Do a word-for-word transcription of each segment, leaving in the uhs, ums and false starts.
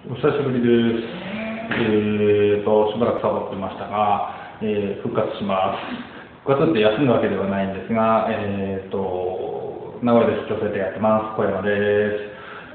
お久しぶりです。えーと、しばらくサボってましたが、えー復活します。復活って休むわけではないんですが、えーと、名古屋で出張生でやってます。小山です。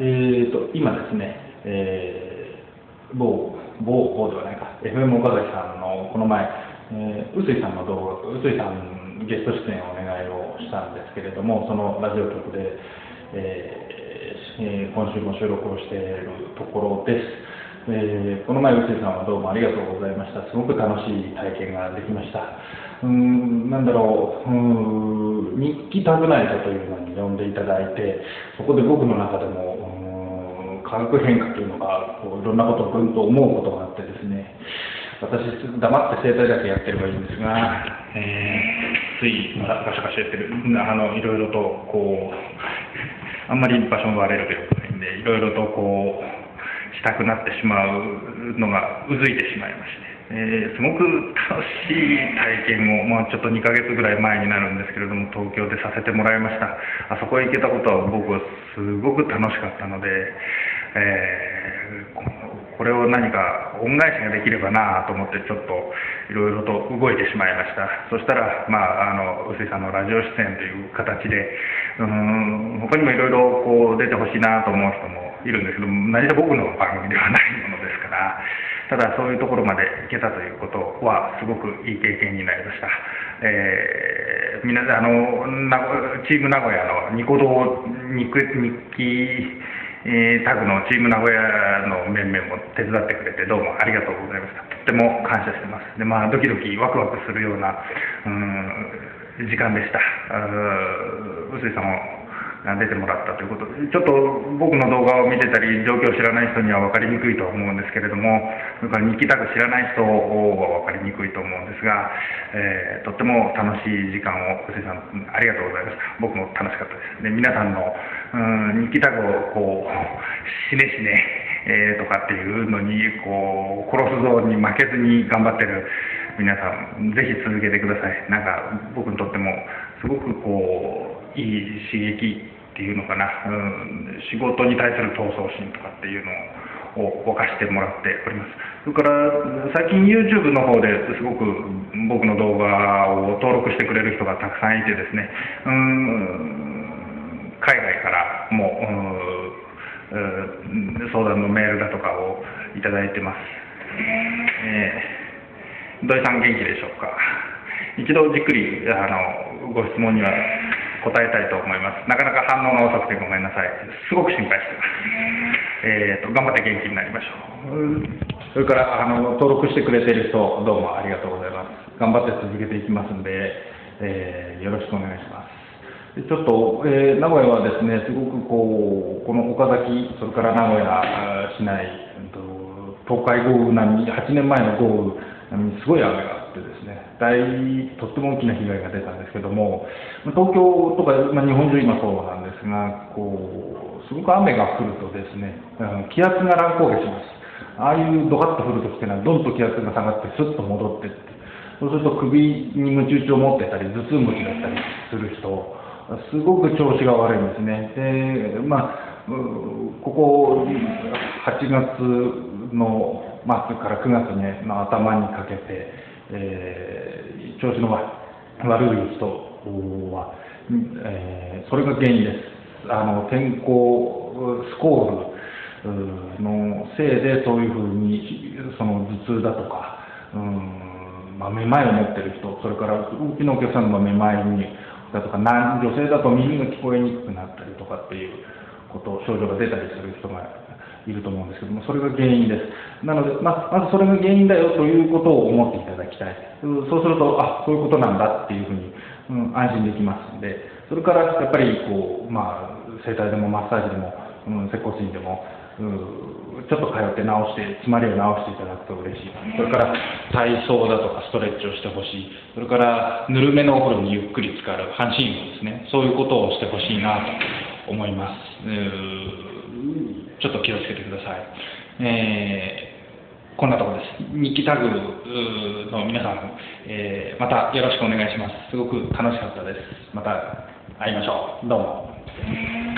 えーと、今ですね、えー、某、某、某ではないか、エフエム 岡崎さんのこの前、えー、臼井さんの動画、臼井さんゲスト出演をお願いをしたんですけれども、そのラジオ局で、えーえー今週も収録をしているところです。えーこの前、臼井さんはどうもありがとうございました。すごく楽しい体験ができました。うーん、なんだろう、うーん、日記タグナイトというのに呼んでいただいて、そこで僕の中でも、うーん、化学変化というのが、こういろんなことをぐんと思うことがあってですね、私、黙って整体だけやってればいいんですが、えー、ついガシャガシャやってる、あのいろいろとこう、あんまり場所も割れるとよくないんで、いろいろとこうしたくなってしまうのがうずいてしまいまして、えーすごく楽しい体験を、まあ、ちょっとにかげつぐらい前になるんですけれども、東京でさせてもらいました。あそこへ行けたことは僕はすごく楽しかったので、えーここれを何か恩返しができればなと思って、ちょっといろいろと動いてしまいました。そしたら、まあ、あの臼井さんのラジオ出演という形で、うーん他にもいろいろこう出てほしいなと思う人もいるんですけど、何せ僕の番組ではないものですから、ただそういうところまで行けたということはすごくいい経験になりました。えー、皆さんあのチーム名古屋のニコ動日記えー、タグのチーム名古屋の面々も手伝ってくれてどうもありがとうございました。とっても感謝してます。で、まあ、ドキドキワクワクするようなうーん時間でした。臼井さんも出てもらったということで、ちょっと僕の動画を見てたり状況を知らない人には分かりにくいと思うんですけれども、それから日記タグ知らない人は分かりにくいと思うんですが、えーとっても楽しい時間を臼井さんありがとうございました。僕も楽しかったです。で、皆さんのうん日記タグをこう死ね死ね、えー、とかっていうのにこう殺すぞに負けずに頑張ってる皆さん、ぜひ続けてください。なんか僕にとってもすごくこういい刺激っていうのかな、うん、仕事に対する闘争心とかっていうのを沸かしてもらっております。それから最近 YouTube の方ですごく僕の動画を登録してくれる人がたくさんいてですね、うん海外からも、うん、相談のメールだとかをいただいてます。えー、土井さん元気でしょうか。一度じっくりあのご質問には答えたいと思います。なかなか反応が遅くてごめんなさい。すごく心配してます。えーと、頑張って元気になりましょう。それからあの登録してくれている人、どうもありがとうございます。頑張って続けていきますんで、えーよろしくお願いします。ちょっと、えー名古屋はですね、すごくこう、この岡崎、それから名古屋市内、東海豪雨並み、はちねんまえの豪雨並みにすごい雨があってですね、大とっても大きな被害が出たんですけども、東京とか、まあ、日本中今そうなんですが、こうすごく雨が降るとですね、気圧が乱高下します。ああいうドカッと降るときっていうのは、どんと気圧が下がって、スッと戻ってって、そうすると首にムチ打ちを持ってたり、頭痛持ちだったりする人、すごく調子が悪いんですね。で、まあ、ここはちがつの末からくがつの頭にかけて、えー、調子の悪い人は、えー、それが原因です。あの天候、スコールのせいでそういうふうにその頭痛だとか、うんまあ、めまいを持っている人、それからうちのお客さんのめまいにだとか、女性だと耳が聞こえにくくなったりとかっていうこと、症状が出たりする人がいると思うんですけども、それが原因です。なので、まあ、まずそれが原因だよということを思っていただきたい。そうすると、あ、そういうことなんだっていうふうに、うん、安心できますので、それからやっぱりこう、まあ、整体でもマッサージでも、うん、接骨院でも、うん、ちょっと通って治して、詰まりを治していただくと嬉しい。それから体操だとかストレッチをしてほしい。それからぬるめのお風呂にゆっくり浸かる半身浴ですね。そういうことをしてほしいなと思います。ちょっと気をつけてください。えーこんなところです。日記タグの皆さん、えー、またよろしくお願いします。すごく楽しかったです。また会いましょう。どうも。